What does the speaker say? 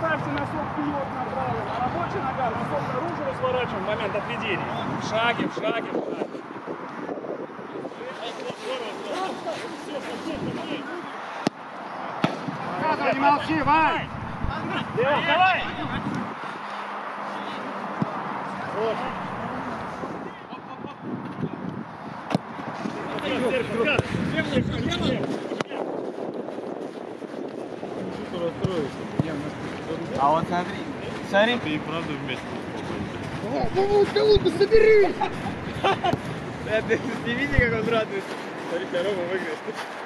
ставьте носок вперед направо, а рабочая нога носок наружу разворачиваем в момент отведения. В шаге, в шаге, в шаге. Не молчи, Вань! Давай! Вот. А вот смотри, смотри. Ты и правда вместе. Ну, колонку соберись! Ты не видишь, как он радуется? Смотри, Рома выиграет.